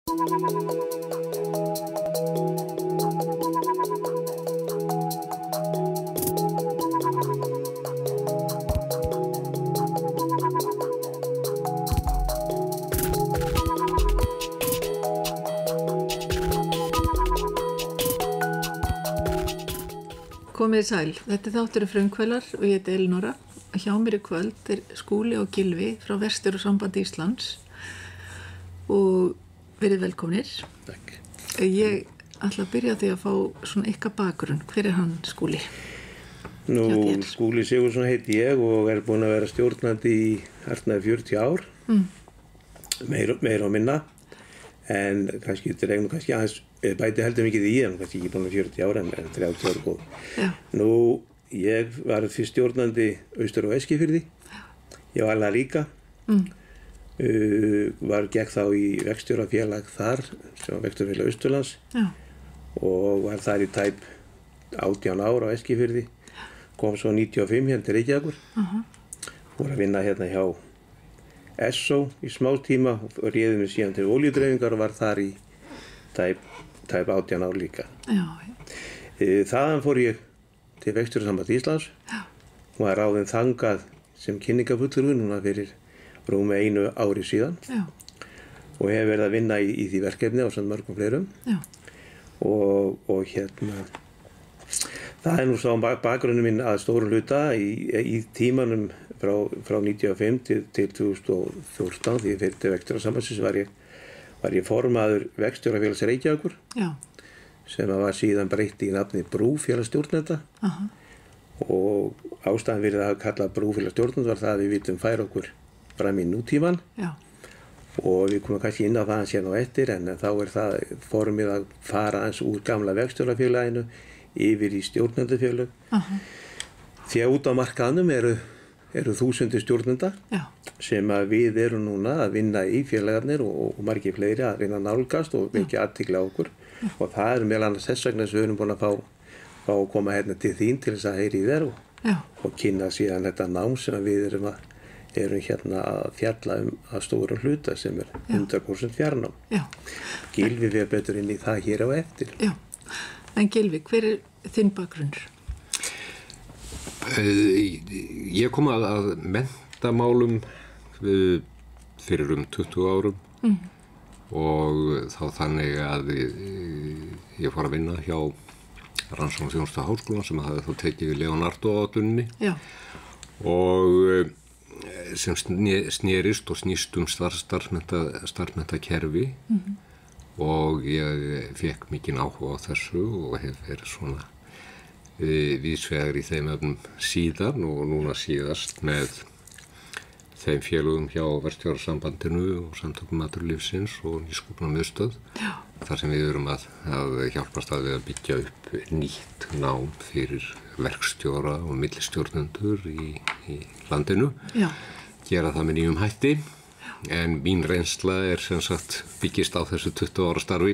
Komið sæl, þetta þáttur frumkvölar og ég heiti Elinóra. Hjá mér í kvöld Skúli og Gylfi frá Verkstjórasambandi Íslands og verið velkomnir. Takk. Ég ætla að byrja því að fá svona ykkar bakgrunn. Hver hann Skúli? Skúli Sigurðsson heiti ég og búinn að vera stjórnandi í hartnað 40 ár, meira og minna, en kannski aðeins bæti heldur mikið í en kannski ekki búin að 40 ára en 30 ára góð. Já. Ég var fyrst stjórnandi austur á Eskifirði. Ég var alveg líka. Gekk þá í verkstjórafélag þar sem var verkstjórafélag Austurlands. Já. Og var þar í tæp 18 ár á Eskifirði. Kom svo 95 hérna til Reykjavíkur. Fór að vinna hérna hjá Esso í smá tíma og réði mig síðan til olíudreifingar og var þar í tæp 18 ár líka. Já. Þaðan fór ég til Verkstjórasambandi Íslands. Já. Og var ráðinn þangað sem kynningafulltrúi núna fyrir rúmi 1 ári síðan. Já. Og hef verið að vinna í því verkefni ásamt mörgum fleirum. Já. Og hérna, það nú sá bakgrunninn minn að stórum hluta í tímanum frá 95 til 2014 því ég fyrir til Verkstjórasambandsins var ég formaður Verkstjórafélags Reykjavíkur. Já. Sem var síðan breytt í nafni Brúfélagsstjórnenda. Og ástæðan fyrir að kalla Brúfélagsstjórnenda var það að við vitum færa okkur fram í nútíman. Já. Og við komum kannski inn á það síðan á eftir en þá það formið að fara eins úr gamla Verkstjórafélaginu yfir í stjórnendafélag. Því að út á markaðnum eru þúsundir stjórnenda. Já. Sem að við erum núna að vinna í félagarnir og margir fleiri að reyna að nálgast og vekja athygli á okkur. Og það meðal annars þess vegna sem við erum búin að fá að koma hérna til þín til þess að heyra í þér og kynna síðan þetta nám sem við erum hérna að fjalla að stórum hluta sem 100% fjarnám. Já. Gylfi við betur inn í það hér á eftir. Já. En Gylfi, hver þinn bakgrunnur? Ég kom að menntamálum fyrir 20 árum og þá þannig að ég fór að vinna hjá Rannsóknaþjónustu Háskólann sem hafði þá tekið Leonardo-áætluninni og sem snerist og snýst starfsmenntakerfi og ég fékk mikinn áhuga á þessu og hef verið svona víðsvegar í þeim efnum síðan og núna síðast með þeim félögum hjá Verkstjórasambandinu og Samtökum atvinnulífsins og Nýsköpunarmiðstöð þar sem við erum að hjálpast að við að byggja upp nýtt nám fyrir verkstjóra og millistjórnendur í landinu. Já. Gera það með nýjum hætti en mín reynsla sem sagt byggist á þessu 20 ára starfi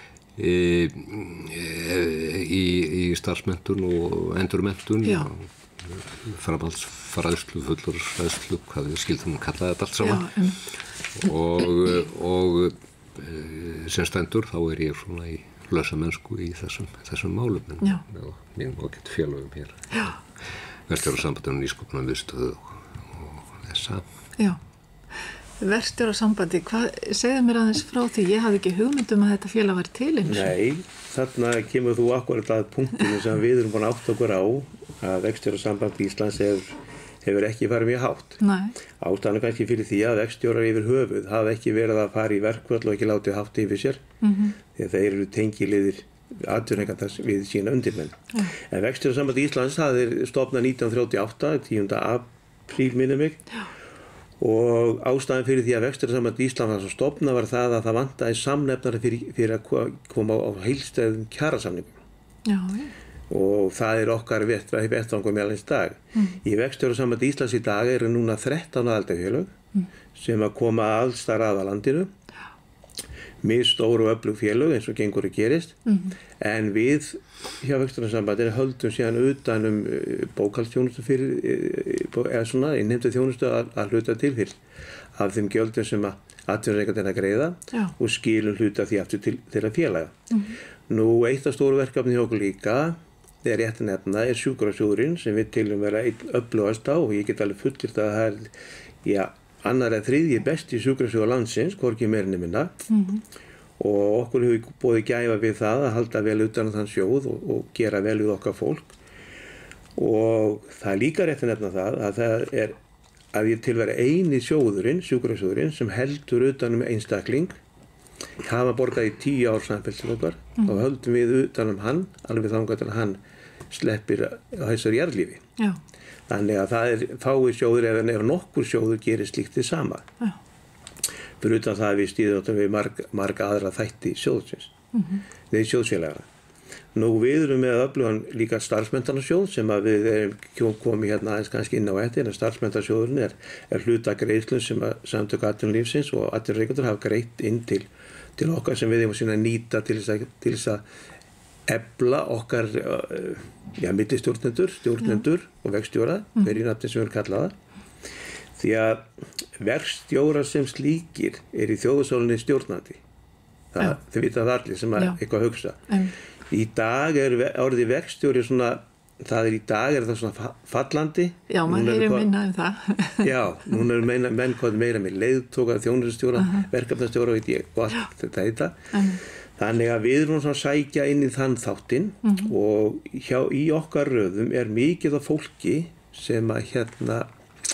í starfsmenntun og endurmenntun framhaldsfræðslu, fullorðsfræðslu, hvað við skildum að kalla þetta allt saman og sem stendur þá ég svona í lausamennsku í þessum málum og mínum ágætt félögum hér Verkstjórasambandinu, Nýsköpunarmiðstöð og þessa. Já. Verkstjórasambandi, segðu mér aðeins frá því, ég hafði ekki hugmynd að þetta félag var til eins. Nei, þarna kemur þú akkurat að punktinu sem við erum búin að átta okkur á að Verkstjórasambandi Íslands hefur ekki farið mjög hátt. Nei. Ástæðan kannski fyrir því að verkstjórar yfir höfuð hafa ekki verið að fara í verkfall og ekki látið hátt yfir sér því að þeir eru tengiliðir atvinnurekandans við sína undirmenn. En Verkstjórasambandi Íslands stofnað 1938, 10. apríl minnir mig. Og ástæðan fyrir því að Verkstjórasambandi Íslands var stofnað var það að það vantaði samnefnara fyrir að koma á heildstæðum kjarasamningum. Já. Og það okkar vettvangur meðal eins dag. Í Verkstjórasambandi Íslands í dag eru núna 13 aðildarfélög sem að koma alls staðar að landinu. Stóru og öflug félög eins og gengur og gerist. En við hjá Verkstjórasambandinu höldum síðan utan bókhaldsþjónustu eða svona innheimtu þjónustu að hluta til fyrir af þeim gjöldum sem að atvinnurekandinn að greiða og skilum hluta því aftur til þeirra félaga. Nú, eitt af stóru verkefni hjá okkur líka, þegar rétt að nefna, er sjúkrasjóðurinn sem við teljum vera einn öflugast á, og ég get alveg fullyrt að það er, annar eða þriðji besti sjúkrasjóður landsins, hvorki meira né minna. Og okkur hefur boðið gæfa við það að halda vel utan á þann sjóð og gera vel við okkar fólk. Og það er líka rétt að nefna það að ég til vera eini sjóðurinn, sjúkrasjóðurinn, sem heldur utan einstakling, hafa borgað í 10 ár samfellt til okkar, og höldum við utan hann, alveg þangað til hann sleppir á þessari jarðlífi. Já. Þannig að það er fáir sjóður, ef nokkur sjóður gerir slíkt þið sama. Fyrir utan það að við stýðum við marga aðra þætti sjóðsins, við sjóðsfélagana. Nú, við erum með öflugan líka starfsmenntarsjóð sem að við erum komið hérna aðeins kannski inn á eftir, en starfsmenntarsjóðurinn er hluta greiðslum sem að Samtök atvinnulífsins og atvinnurekendur hafa greitt inn til okkar sem við eigum síðan að nýta til þess að efla okkar millistjórnendur og vegstjóra, hverju nafni sem við erum kallaða. Því að verkstjórar sem slíkir í þjóðarsálunni stjórnandi. Þau vita það allir sem að eitthvað hugsa. Í dag orðið verkstjóri svona, í dag er það svona fallandi. Já, maður heyrir minna það. Já, núna eru menn hvað meira með leiðtóka, þjónustustjóra, verkefnastjóra, veit ég, og allt þetta. Þannig að við erum svona að sækja inn í þann þáttinn og í okkar röðum er mikið af fólki sem að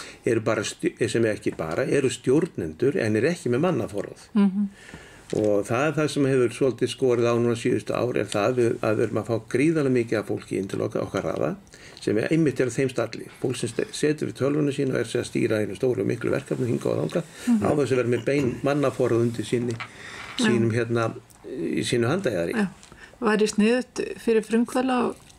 eru stjórnendur en ekki með mannaforráð. Og það er það sem hefur svolítið skorið á núna síðustu ár, er það að við erum að fá gríðarlega mikið af fólki inn til okkar raða sem einmitt eru þeim stalli. Fólk sem setur við tölvuna sína og að stýra einu stóru og miklu verkefni hingað og þangað á þess að vera með bein mannaforráð undir sínum í sínu handæðari. Væri sniðugt fyrir frumkvæla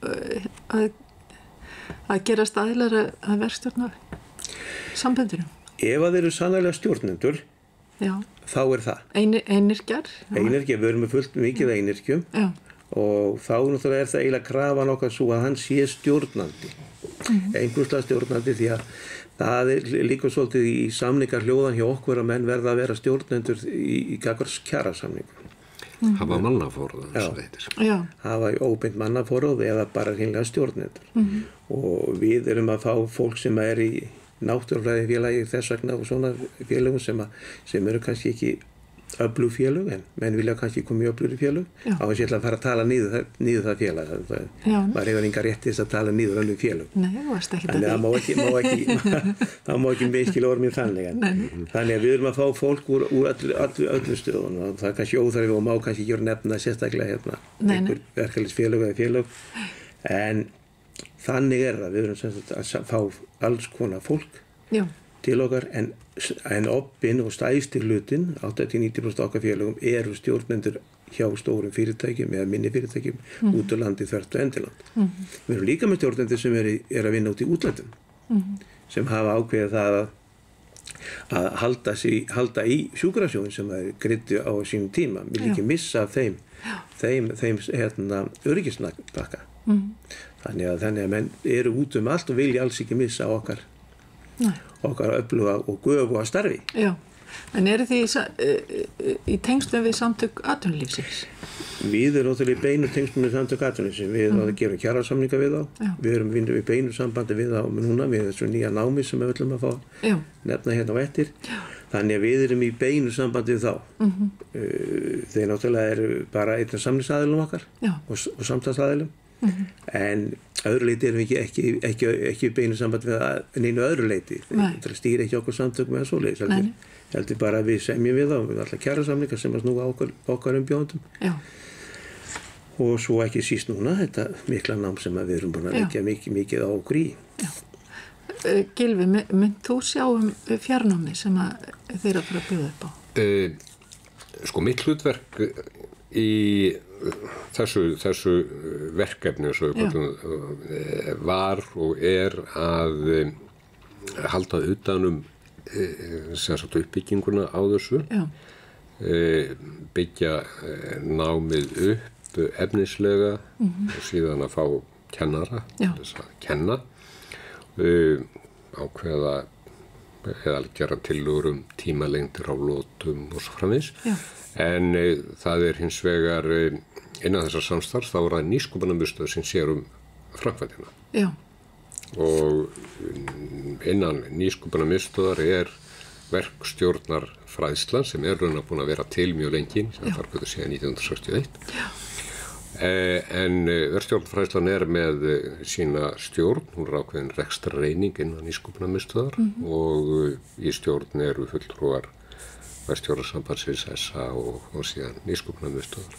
að gera staðilara að verkstjórna samböndurum? Ef að þeir eru sannarlega stjórnendur, þá er það. Einyrkjar? Einyrkjar, við erum með fullt mikið einyrkjum og þá náttúrulega er það eiginlega krafan okkar svo að hann sé stjórnandi. Einhverslega stjórnandi því að það er líka svolítið í samningarhljóðan hjá okkur að menn verða að vera stjórnendur í gagnvart kjarasamningum. Hafa mannaforráð, eins og þetta. Hafa óbeint mannaforráð eða bara hreinlega stjórnendur. Og við erum að fá fólk sem er í náttúrufræði félagi þess vegna og svona félagum sem eru kannski ekki öflug félög, en menn vilja kannski koma í öflugri félög á þess að ég ætla að fara að tala niður það félag. Maður hefur enga rétt til þess að tala niður önnur félög. Nei, þú varst ekki að því. Það má ekki miskil orð mér þannig. Þannig að við erum að fá fólk úr öllum stöðunum og það er kannski óþarfi og má kannski ekki nefna sérstaklega einhver verkalýðsfélög eða félög. En þannig er það, við erum að fá alls konar fólk til okkar en obbinn og stæðstir hlutin, 80-90% okkar félögum eru stjórnendur hjá stórum fyrirtækjum eða minni fyrirtækjum út á landi þvert og endiland. Við erum líka með stjórnendur sem er að vinna út í útlöndum sem hafa ákveðið það að halda í sjúkrasjóðin sem það greiddu á sínum tíma. Við viljum ekki missa af þeim öryggisnakka. Þannig að menn eru út allt og vilja alls ekki missa okkar öfluga og göfuga starfi. Já, en eru þið í tengslum við Samtök atvinnulífsins? Við erum náttúrulega í beinu tengslum við Samtök atvinnulífsins. Við gerum kjarasamninga við þá. Við erum í beinu sambandi við þá núna við þessu nýja námi sem við ætlum að fá nefna hérna á eftir. Þannig að við erum í beinu sambandi við þá. Þeir náttúrulega eru bara einn af samningsaðilum okkar og samtalsaðilum. En öðru leyti erum við ekki beinu samband við neinu öðru leyti. Það stýr ekki okkur samtökum eða svoleiðis. Heldur bara að við semjum við þá við alltaf kjarasamningar sem að snúa okkar umbjóðendum. Og svo ekki síst núna þetta mikla nám sem að við erum búin að leggja mikið á okkur í. Gylfi, mynd þú sjá fjarnámi sem að þeir að fara að bjóða upp á? Sko mitt hlutverk í þessu verkefni var og er að halda utanum uppbygginguna á þessu, byggja námið upp efnislega og síðan að fá kennara til þess að kenna, ákveða eða gera tillögur tímalengdir á lotum og svo framvegis. En það hins vegar innan þessar samstarfs þá það nýsköpunarmiðstöð sem sér framkvæmdina. Já. Og innan nýsköpunarmiðstöðar verkstjórnarfræðslan sem raun búin að vera til mjög lengi, sem þar búið síðan 1961. Já. En verkstjórnarfræðslan með sína stjórn, hún ákveðin rekstrarreining innan nýsköpunarmiðstöðar og í stjórn fulltrúar verkstjórasambandsins SA og síðan nýsköpunarmiðstöðar.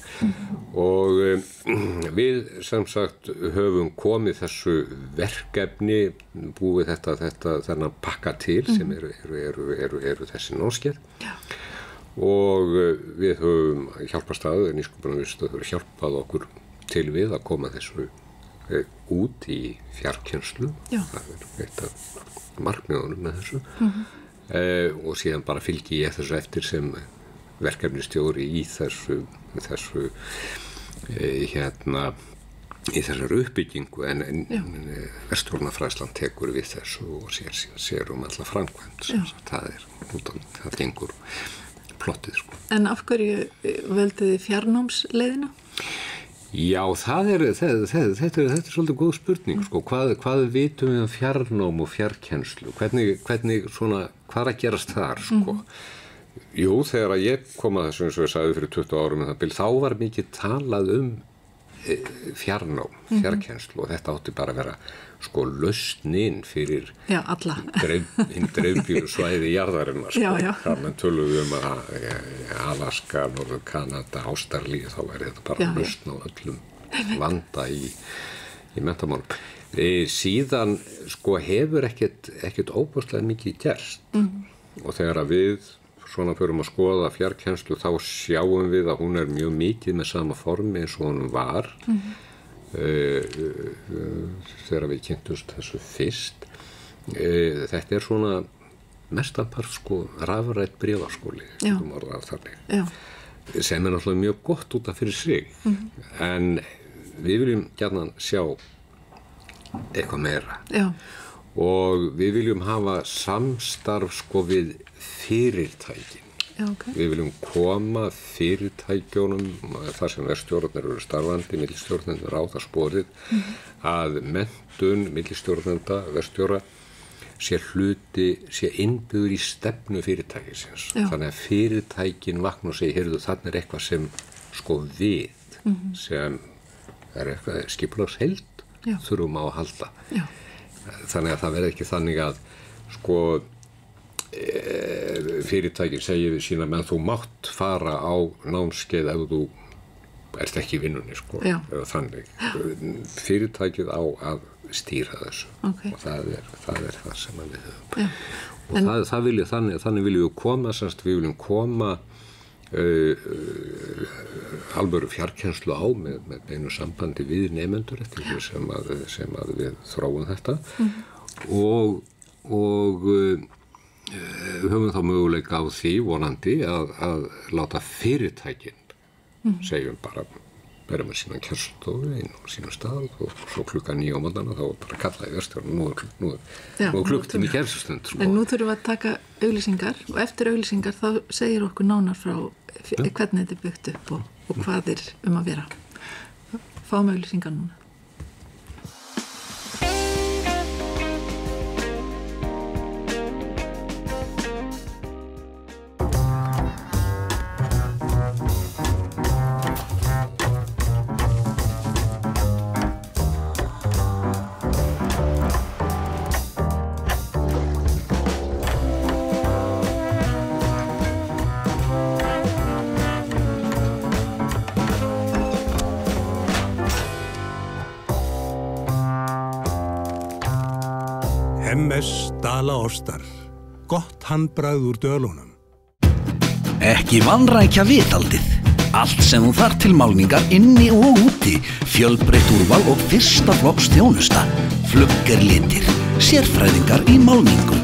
Og við sem sagt höfum komið þessu verkefni, búið þennan pakka til sem eru þessi námskeið. Já. Og við höfum hjálpast nýsköpunarmiðstöð hefur hjálpað okkur til við að koma þessu út í fjarkennslu. Það eitt af markmiðunum með þessu. Og síðan bara fylgi ég þessu eftir sem verkefnistjóri í þessu í þessari uppbyggingu en verkstjórnarfræðslan tekur við þessu og sér alla framkvæmd. Það gengur plottið, sko. En af hverju velduð þið fjarnámsleiðina? Já, þetta er svolítið góð spurning, sko. Hvað vitum við fjarnám og fjarkennslu? Hvernig svona, hvað að gerast þar, sko? Jú, þegar ég kom að þessu, eins og ég sagði fyrir 20 árum, þá var mikið talað fjarnám, fjarkennslu og þetta átti bara að vera sko lausnin fyrir dreifbýlu svæði jarðarinnar, sko. Þar menn töluðu að Alaska, Norður Kanada, Ástralíu, þá væri þetta bara lausn á öllum vanda í menntamálum. Síðan sko hefur ekkert óbúslega mikið gerst og þegar við svona förum að skoða fjarkennslu þá sjáum við að hún mjög mikið með sama formi eins og hún var þegar við kynntumst þessu fyrst. Þetta svona mestanpart sko rafrænt bréfaskóli, sem náttúrulega mjög gott út af fyrir sig. En við viljum gjarnan sjá eitthvað meira. Og við viljum hafa samstarf sko við fyrirtækin. Við viljum koma fyrirtækjunum þar sem verkstjórarnir eru starfandi, millistjórnendur á það sporið að menntun millistjórnenda verkstjóra sé innbyggður í stefnu fyrirtækisins. Þannig að fyrirtækin vakna og segja, heyrðu, þarna eitthvað sem sko við sem eitthvað skipulagsheild þurfum á að halda. Þannig að það verði ekki þannig að sko fyrirtækin segir við sína menn þú mátt fara á námskeið ef þú ert ekki í vinnunni, sko, eða þannig. Fyrirtækið á að stýra þessu og það er það sem við höfum. Og þannig viljum við koma, við viljum koma alvöru fjarkennslu á með beinu sambandi við nemendur eftir því sem að við þróum þetta og við höfum þá möguleika á því vonandi að láta fyrirtækin segjum bara vera með sína kjörstofu inn á sína stað og svo klukkan 9 á morgnana þá bara kalla í verkstjórann nú klukktími kjörstund, sko. En nú þurfum við að taka auglýsingar og eftir auglýsingar þá segir okkur nánar frá hvernig þetta er byggt upp og hvað að vera. Fáum auglýsingar núna. MS Dalaostar. Gott handbragð úr dölunum. Ekki vanrækja viðhaldið. Allt sem þú þarf til málningar inni og úti. Fjölbreytt úrval og fyrsta flokks þjónusta. Flugger litir. Sérfræðingar í málningu.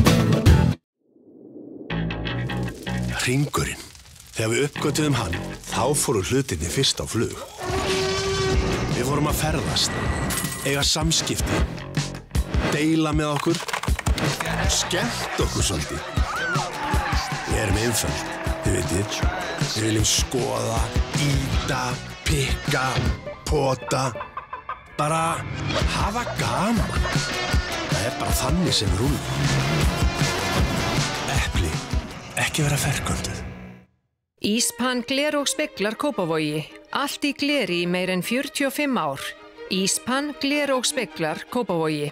Hringurinn. Þegar við uppgötvuðum hann, þá fóru hlutinni fyrst á flug. Við fórum að ferðast, eiga samskipti, deila með okkur skemmt okkur svolítið. Við erum einföld, þið vitið. Við viljum skoða, ýta, pikka, pota, bara hafa gaman. Það bara þannig sem við rúllum. Epli, ekki vera ferkönduð. Íspan gler og speglar Kópavogi. Allt í gleri í meir en 45 ár. Íspan gler og speglar Kópavogi.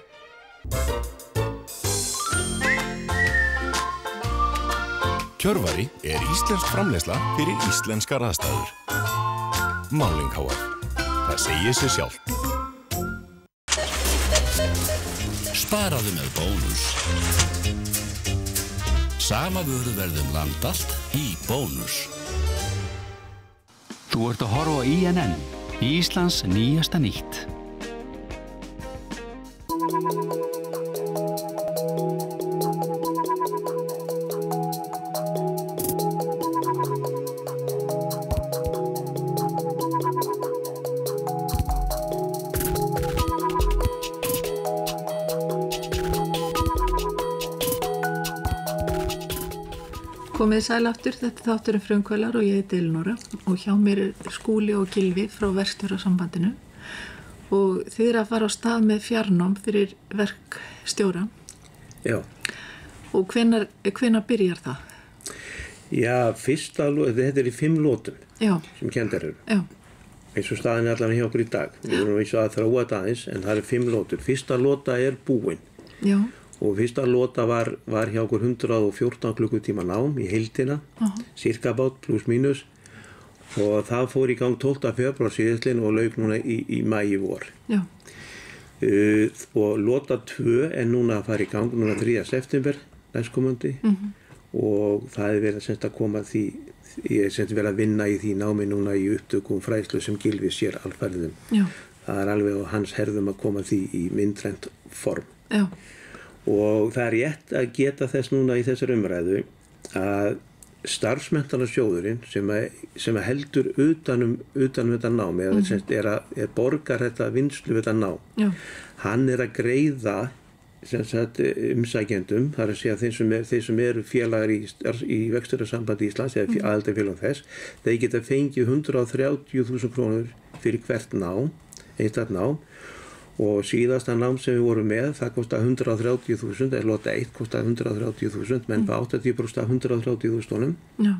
Kjörvari íslensk framleiðsla fyrir íslenskar aðstæður. Máling HF. Það segir sig sjálft. Sparaðu með Bónus. Sama vöruverð land allt í Bónus. Þú ert að horfa á INN, Íslands nýjasta nýtt. Komið sæl aftur, þetta þátturinn Frumkvöðlar og ég heiti Elinóra og hjá mér Skúli og Gylfi frá verkstjórasambandinu og þið eru að fara á stað með fjarnám fyrir verkstjóra. Já. Og hvenær byrjar það? Já, þetta í 5 lótum sem kendar eru. Já. Eins og staðin allan hjá okkur í dag. Við erum eins og að þróa þetta aðeins en það 5 lótur. Fyrsta lóta búin. Já. Og fyrsta lóta var hjá okkur 114 klukkutíma nám í heildina, cirka bát plus mínus og það fór í gang 12. febrúar síðastliðinn og lauk núna í maí vor. Já. Og lóta 2 núna að fara í gang núna 3. september næstkomandi og það verið að koma því, ég verið að vinna í því námi núna í upptökum fræðslu sem Gylfi sér alfarðum. Já. Það alveg á hans herðum að koma því í myndrænt form. Já. Og það rétt að geta þess núna í þessar umræðu að starfsmenntunarsjóðurinn sem heldur utan þetta nám eða borgar þetta vinslu við þetta nám. Já. Hann að greiða umsækjendum, það að segja þeir sem eru félagar í verkstjórasambandi Íslands eða aðildarfélögum þess, þeir geta fengið 130.000 krónur fyrir hvert nám, einstakt nám. Og síðasta nám sem við vorum með, það kostaði 130.000, eða lóta 1 kostaði 130.000, menn var 80% af 130.000. Já.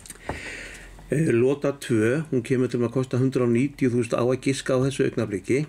Lóta 2, hún kemur til að kosta 190.000 á að giska á þessu augnabliki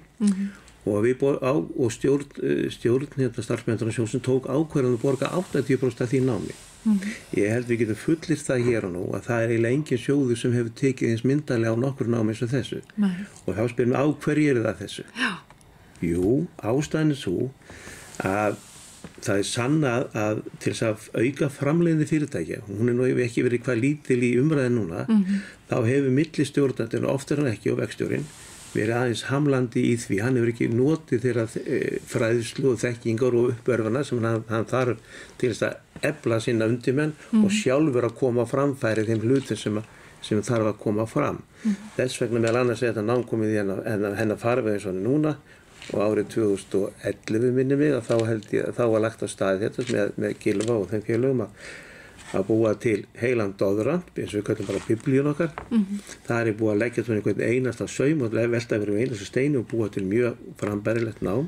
og stjórn starfsmenntunarsjóðsins tók ákvörðun að borga 80% af því námi. Ég held við getum fullyrt það hér og nú að það eiginlega engin sjóður sem hefur tekið eins myndarlega á nokkur námi eins og þessu. Nei. Og þá spyrum við á hverju það þessu? Já. Jú, ástæðan svo að það sannað að til þess að auka framleiðni fyrirtækja, hún nú hefur ekki verið hvað lítil í umræðin núna, þá hefur millistjórnandinn oftar en ekki og verkstjórinn verið aðeins hamlandi í því, hann hefur ekki notið þeirra fræðslu og þekkingar og uppörfana sem hann þarf til þess að efla sína undirmenn og sjálfur að koma á framfæri þeim hlutum sem þarf að koma fram. Þess vegna meðal annars þetta nám komið í hennar farveg eins og núna og árið 2011 minni mig að þá var lagt á staði þetta með Gylfa og þeim félögum að búa til heilan doðrand, eins og við kallum bara biblíun okkar. Það búið að leggja svona einhvern einasta saum og velta yfir einasta steini og búa til mjög frambærilegt nám.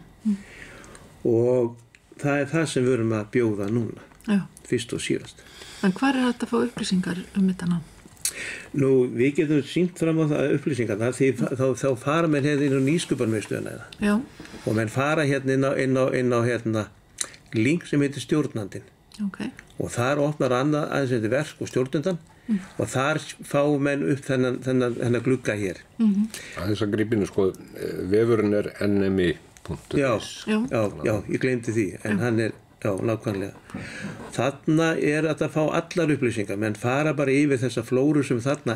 Og það það sem við erum að bjóða núna, fyrst og síðast. En hvar þetta að fá upplýsingar þetta nám? Nú, við getum sýnt fram á það upplýsingarna því þá fara menn hérna inn á nýsköpunarmiðstöðina. Já. Og menn fara hérna inn á link sem heitir stjórnandinn. Okay. Og þar opnar aðeins þetta verk og stjórnandan og þar fá menn upp þennan glugga hér. Aðeins að grípinu vefurinn nmi.is. Já, ég gleymdi því, en hann nákvæmlega. Þarna að fá allar upplýsingar, menn fara bara yfir þessa flóru sem þarna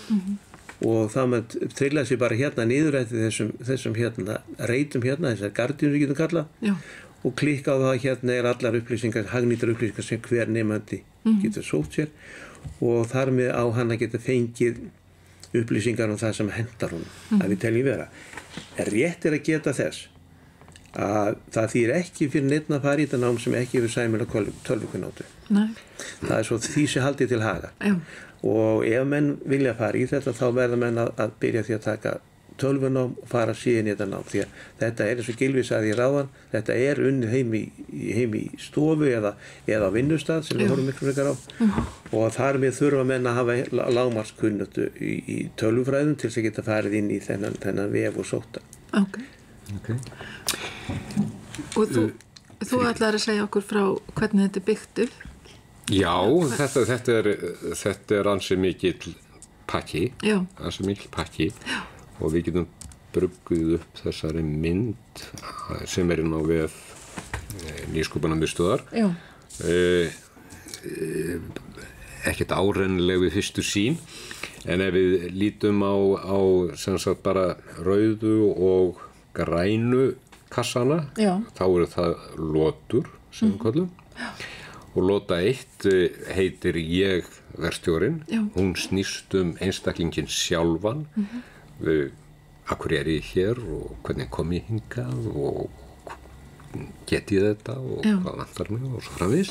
og það með trilla sér bara hérna niður eftir þessum reytum þessar gardínur getum kallað og klikka á það hérna allar upplýsingar, hagnýtar upplýsingar sem hver nemandi getur sótt sér og þar með á hann að geta fengið upplýsingar það sem hendar hún að við teljum vera. Rétt að geta þess að það þýr ekki fyrir neitt að fara í þetta nám sem ekki hefur sæmilega tölvukunnáttu. Nei. Það svo því sem haldið til haga. Já. Og ef menn vilja fara í þetta þá verða menn að byrja því að taka tölvunám og fara síðan í þetta nám, því að þetta eins og Gylfi sagði í ráðan, þetta unnið heim í stofu eða vinnustað sem við horfum miklu frekar á og þar með þurfa menn að hafa lágmarkskunnáttu í tölvufræðum til þess að geta farið inn í þennan vef og sóta. Okay. Og þú ætlar að segja okkur frá hvernig þetta byggt upp? Já, þetta ansi mikill pakki. Já. Ansi mikill pakki. Já. Og við getum brugguð upp þessari mynd sem inn á vef Nýsköpunarmiðstöðvar. Já. Ekkert árennileg við fyrstu sýn, en ef við lítum á sem sagt bara rauðu og grænu kassana, þá eru það lotur sem við kallum. Og lota 1 heitir Ég verkstjórinn. Hún snýst einstaklingin sjálfan. Af hverju ég hér og hvernig kom ég hingað og get ég þetta og hvað vantar mig og svo framvegis.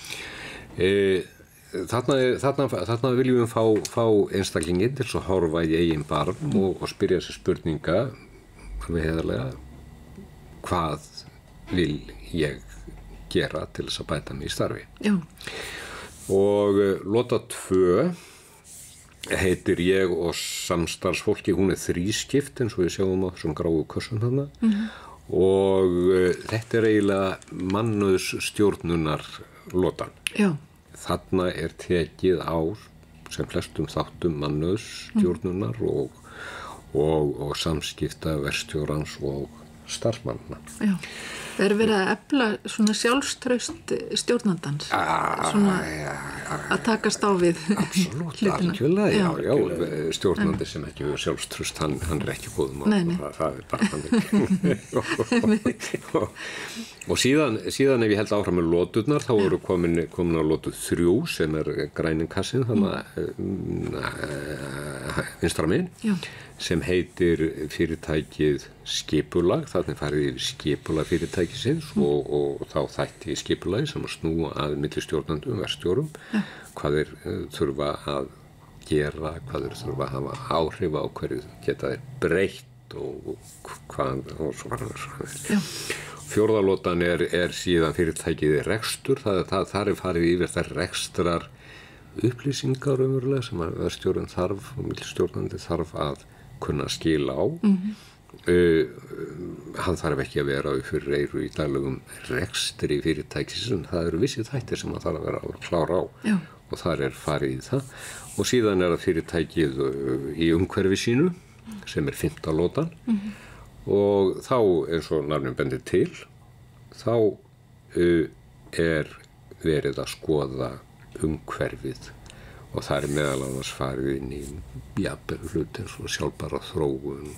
Þarna viljum við fá einstaklingin til að horfa í eigin barm og spyrja sér spurninga alveg heiðarlega, hvað vil ég gera til þess að bæta mig í starfi. Já. Og lota 2 heitir Ég og samstarfsfólki, hún þrískipt eins og við sjáum á þessum gráu kössum þarna og þetta eiginlega mannauðsstjórnunar lotan. Já. Þarna tekið á sem flestum þáttum mannauðsstjórnunar og samskipta verkstjórans og starfsmanna. Já. Verið að efla svona sjálfstraust stjórnandans, svona að takast á við hlutina. Algjörlega, já, stjórnandi sem ekki hefur sjálfstraust, hann ekki góðum og það bara þannig. Og síðan ef ég held áfram með loturnar, þá eru komin á lotu 3 sem græninkassin, þannig vinstra megin, sem heitir fyrirtækið skipulag, þannig farið yfir skipulag fyrirtækisins og þá þætti skipulagi sem að snúa að millistjórnandum, verkstjórum, hvað þeir þurfa að gera, hvað þeir þurfa að hafa áhrif á hverju geta þeir breytt og hvað og svo var. Fjórðalotan síðan fyrirtækið rekstur, þar farið yfir þær rekstrar upplýsingar umverulega sem að verkstjórinn þarf og millistjórnandi þarf að kunna skila á. Hann þarf ekki að vera fyrir eyru í daglegum rekstri fyrirtækisins, en það eru vissir þættir sem hann þarf að vera að klára á. Já. Og þar farið í það. Og síðan það fyrirtækið í umhverfi sínu sem 5. lotan og þá eins og nafnum bendir til, þá verið að skoða umhverfið og það meðal annars farið inn í hluti eins og sjálfbæra þróun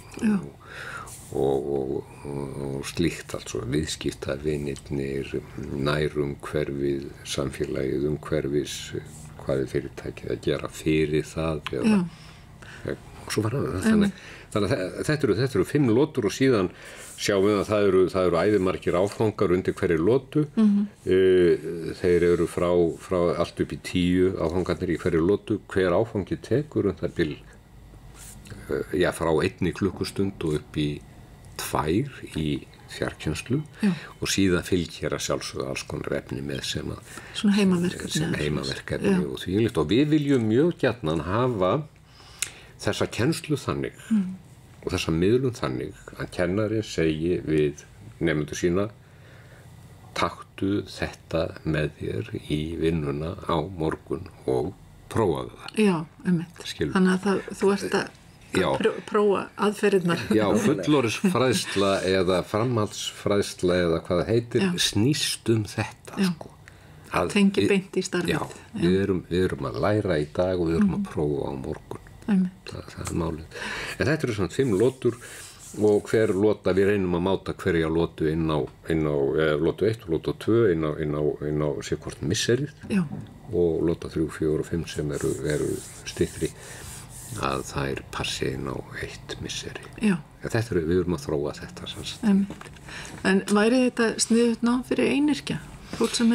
og slíkt, altså viðskiptavinirnir, nærumhverfið, samfélagið umhverfis, hvað fyrirtækið að gera fyrir það og svo var það. Þannig að þetta eru 5 lotur og síðan sjáum við að það eru æðimargir áfangar undir hverju lotu. Þeir eru frá allt upp í 10 áfangarnir í hverju lotu. Hver áfangi tekur það bil frá 1 klukkustund og upp í 2 í fjarkennslu og síðan fylgir að sjálfsögðu alls konar efni með sem heimaverkefni og þvílíkt. Og við viljum mjög gjarnan hafa þessa kennslu þannig og þessa miðlun þannig að kennarinn segi við nemendur sína, taktu þetta með þér í vinnuna á morgun og prófaðu það. Já, einmitt. Þannig að þú ert að prófa aðferðirnar. Já, fullorðisfræðsla eða framhaldsfræðsla eða hvað það heitir snýst þetta. Sko. Tengi beint í starfið. Já, við erum að læra í dag og við erum að prófa á morgun. Það málið. En þetta eru svona 5 lotur og hver lota, við reynum að máta hverja lotu inn á lotu 1 og lotu 2 inn á sérkvort misserið og lota 3, 4 og 5 sem eru styttri. að þær passi inn á 1 misseri. Já. Við erum að þróa þetta semst. En væri þetta sniðugt nám fyrir einyrkja? Fólk sem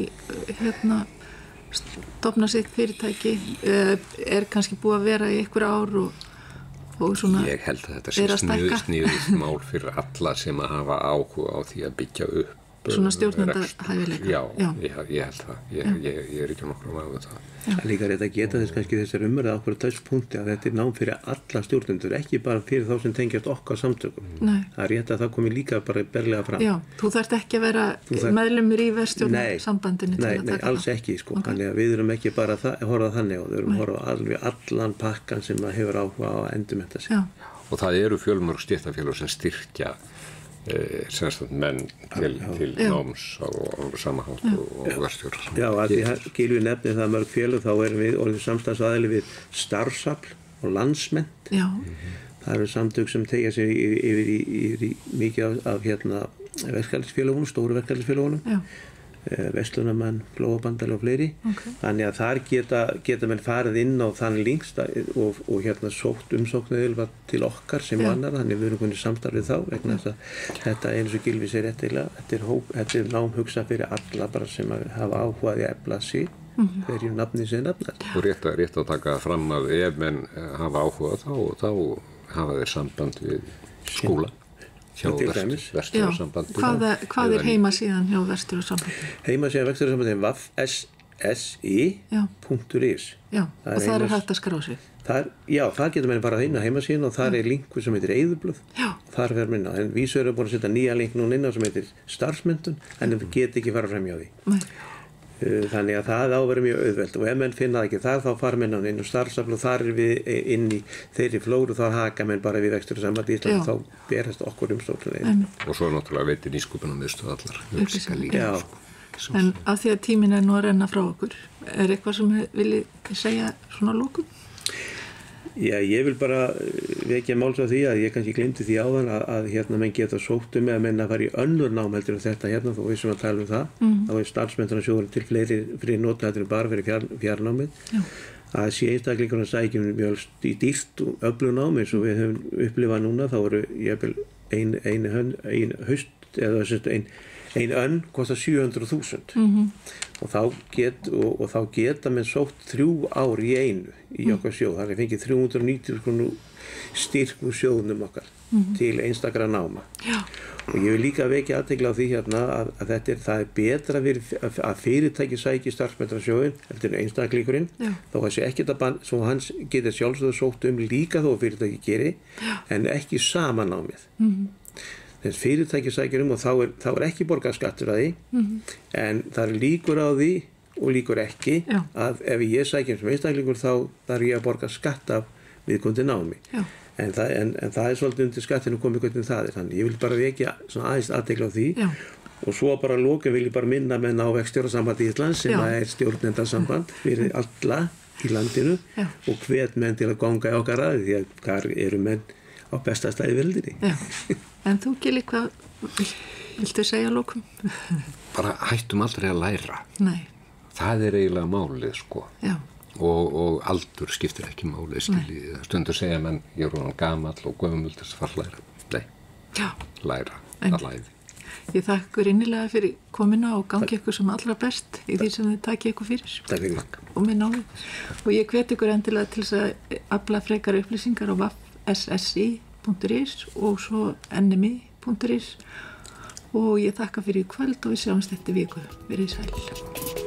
stofna sitt fyrirtæki, kannski búið að vera í einhver ár og svona Ég held að þetta sé sniðugt mál fyrir alla sem að hafa áhuga á því að byggja upp svona stjórnendahæfileika. Já, ég held það. Ég ekki nokkuð að maður það. Það er líka rétt að geta þess kannski þessar umræða okkur á þessu punkti að þetta nám fyrir alla stjórnendur, ekki bara fyrir þá sem tengjast okkar samtökum. Nei. Það er rétt að það komi líka bara berlega fram. Já, þú þarft ekki að vera meðlumur í verðstjórnarsambandinu til að taka það. Nei, alls ekki, sko. Okay. Þannig að við erum ekki bara að horfa þannig og við erum að horfa alveg allan pakkan sem hefur áhuga á að endurmennta sig. Já. Og það eru fjölmörg stéttarfélög sem styrkja menn til náms og samahátt og verðstjóra. Já, að því Gylfi nefnir það mörg félög, þá erum við orðið samstarfsaðili við starfsafl og landsmennt. Já. Það eru samtök sem tegja sig yfir í mikið af verkefælisfélögunum, stóru verkefælisfélögunum. Já. Verslunarmenn, Flóabandal og fleiri. Okay. Þannig að þar geta menn farið inn á þann lengst og sótt umsóknir til okkar sem annar, þannig við erum konið samstarfið þá vegna þess að þetta eins og Gylfi segir réttilega, þetta er nám hugsað fyrir alla bara sem hafa áhugaði að efla sig hverju nafni sem nafnar. Og rétt að taka fram að ef menn hafa áhuga þá hafa þeir samband við skóla. Hjá Verðstjórasambandi. Hvað er heimasíðan hjá Verðstjórasambandi? Heimasíðan Verðstjórasambandi er www.sse.is. Já, og þar er hægt að skrá sig. Þar getur menn bara inn á heimasíðan og þar er linkur sem heitir Eyðublöð. Já. Þar fer minna. En við erum búin að setja nýja link núna inn á sem heitir starfsmenntun, en við getum ekki fara fram hjá því. Nei. Þannig að það á að vera mjög auðvelt og ef menn finna það ekki þar þá fara menn inn á starfsafl og þar er við inn í þeirri flóru og þá haka menn bara við Verðstjórasambandi Íslands og þá berast okkur umsóknir. Og svo náttúrulega veitir nýsköpunarmiðstöð allar upplýsingar. En af því að tíminn er nú að renna frá okkur, er eitthvað sem viljið segja svona lokum? Já, ég vil bara vekja máls á því að ég kannski glemdi því áðan að menn geta sótt eða menn að fara í önnur nám heldur en þetta þó við sem að tala um það. Þá er starfsmenntunarsjóður til fleiri fyrir nota heldur en bara fyrir fjarnámið. Að sé einstaklingur að sækja mjög dýrt og öflugnám eins og við höfum upplifað núna, þá eru ein haust eða ein önn kostar 700.000 og þá geta menn sótt 3 ár í einu í okkar sjóð. Það er fengið 390 krónur styrk úr sjóðnum okkar til einstakra náma. Já. Og ég vil líka vekja athygli á því að það er betra að fyrirtæki sæki starfsmenntunarsjóðinn heldur en einstaklingurinn, þó að sé ekkert að svo hans getur sjálfsögðu sótt líka þó að fyrirtæki geri, en ekki samanámið. Þess fyrirtæki sækir og þá er ekki borgað skattur að því, en það er líkur á því og líkur ekki að ef ég sækjum sem einstaklingur þá þarf ég að borga skatt af viðkomandi námi. En það er svolítið undir skattinu komið hvernig það er. Þannig ég vil bara vekja aðeins athygli á því og svo bara að lokum vil ég bara minna menn á Verðstjórasambandi Íslands sem er stjórnendasamband fyrir alla í landinu og hvet menn til að ganga í okkar ræði því að hvar eru menn á besta stæði veröldinni. En þú, Gylfi, hvað viltu segja að lokum? Bara hættum aldrei að læra. Nei. Það er eiginlega málið, sko. Já. Og aldur skiptir ekki málið, skiljið. Stundur segja menn, ég er hún gamall og gömul þess að fara læra. Nei. Já. Læra, að læði. Ég þakka ykkur innilega fyrir komina og gangi ykkur sem allra best í því sem þið takið ykkur fyrir. Takk fyrir. Og minn á því. Og ég hvet ykkur endilega til þess að afla frekar upplýsingar á sse.is og svo nmi.is og ég þakka fyrir í kvöld og við sjáumst eftir viku. Verið sæl.